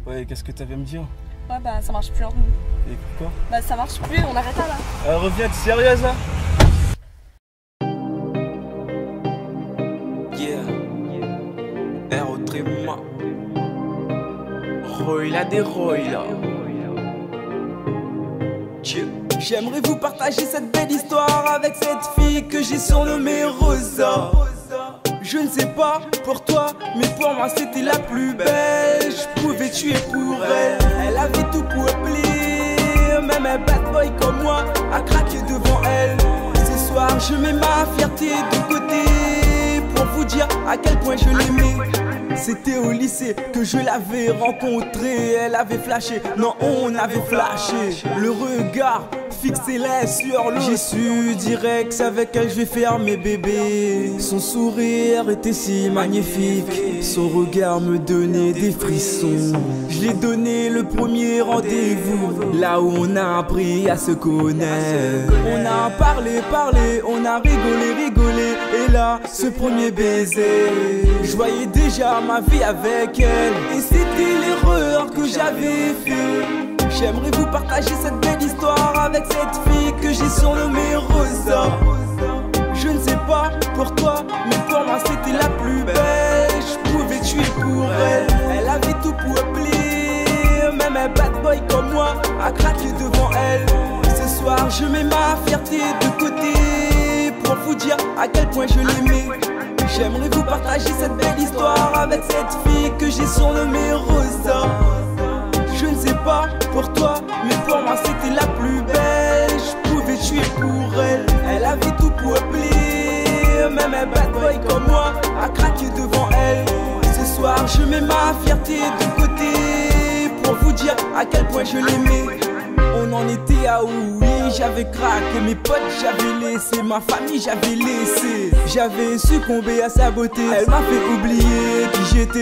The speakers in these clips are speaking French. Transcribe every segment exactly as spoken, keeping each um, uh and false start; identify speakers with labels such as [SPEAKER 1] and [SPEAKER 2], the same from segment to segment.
[SPEAKER 1] Ouais, qu'est-ce que t'avais à me dire?
[SPEAKER 2] Ouais, bah ça marche plus entre nous.
[SPEAKER 1] Et pourquoi?
[SPEAKER 2] Bah ça marche plus, on arrête là là.
[SPEAKER 1] Euh, reviens, t'es sérieuse là?
[SPEAKER 3] Yeah. Air au tréma. Roy là des Roy là. J'aimerais vous partager cette belle histoire avec cette fille que j'ai surnommée Rosa. Je ne sais pas pour toi, mais pour moi c'était la plus belle. Je pouvais tuer pour elle. Elle avait tout pour plaire. Même un bad boy comme moi a craqué devant elle. Ce soir je mets ma fierté de côté pour vous dire à quel point je l'aimais. C'était au lycée que je l'avais rencontrée. Elle avait flashé, non on avait flashé. Le regard fixé là sur l'eau. J'ai su direct, c'est avec elle je vais faire mes bébés. Son sourire était si magnifique, son regard me donnait des frissons. Je l'ai donné le premier rendez-vous, là où on a appris à se connaître. On a parlé, parlé, on a rigolé, rigolé. Et là, ce premier baiser, je voyais déjà ma vie avec elle. Et c'était l'erreur que j'avais fait. J'aimerais vous partager cette belle histoire avec cette fille que j'ai surnommée Rosa. Je ne sais pas pour toi, mais pour moi c'était la plus belle. Je pouvais tuer pour elle. Elle avait tout pour plaire. Même un bad boy comme moi a craqué devant elle. Ce soir je mets ma fierté de côté pour vous dire à quel point je l'aimais. J'aimerais vous partager cette belle histoire avec cette fille que j'ai surnommée Rosa. Je ne sais pas pour toi, mais pour moi c'était la plus belle. Je pouvais tuer pour elle. Elle avait tout pour plaire. Même un bad boy comme moi a craqué devant elle. Ce soir je mets ma fierté de côté pour vous dire à quel point je l'aimais. On en était à oui, j'avais craqué mes potes, j'avais laissé ma famille, j'avais laissé. J'avais succombé à sa beauté. Elle m'a fait oublier qui j'étais.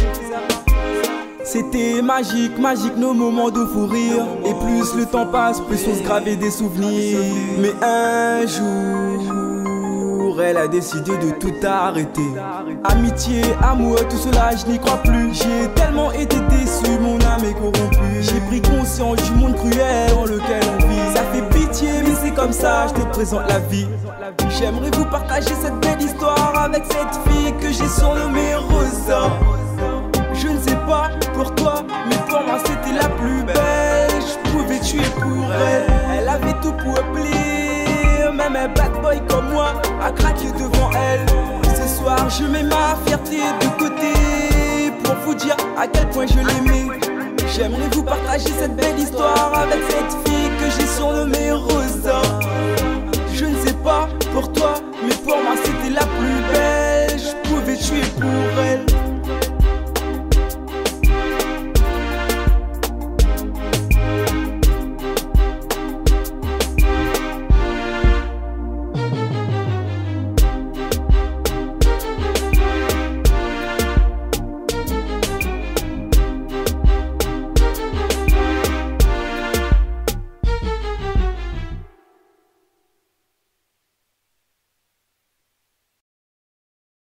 [SPEAKER 3] C'était magique, magique nos moments de fou rire. Et plus le temps passe, plus on se gravait des souvenirs. Mais un jour, elle a décidé de tout arrêter. Amitié, amour, tout cela je n'y crois plus. J'ai tellement été déçu, mon âme est corrompue. J'ai pris conscience du monde cruel dans lequel on vit. Ça fait pitié, mais c'est comme ça, je te présente la vie. J'aimerais vous partager cette belle histoire avec cette fille que j'ai surnommée Rosa. Je ne sais pas pour toi, mais pour moi c'était la plus belle. Je pouvais tuer pour elle. Elle avait tout pour plaire. Même un bad boy comme moi a craqué devant elle. Ce soir je mets ma fierté de côté pour vous dire à quel point je l'aimais. J'aimerais vous partager cette belle histoire avec cette fille que j'ai surnommée